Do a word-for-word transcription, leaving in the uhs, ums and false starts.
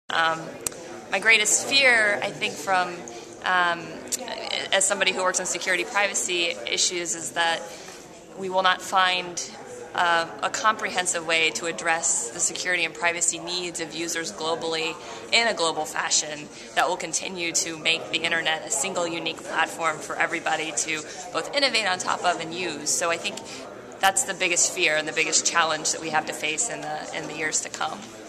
Um, my greatest fear, I think, from um, as somebody who works on security privacy issues, is that we will not find uh, a comprehensive way to address the security and privacy needs of users globally in a global fashion that will continue to make the internet a single unique platform for everybody to both innovate on top of and use. So I think that's the biggest fear and the biggest challenge that we have to face in the in the years to come.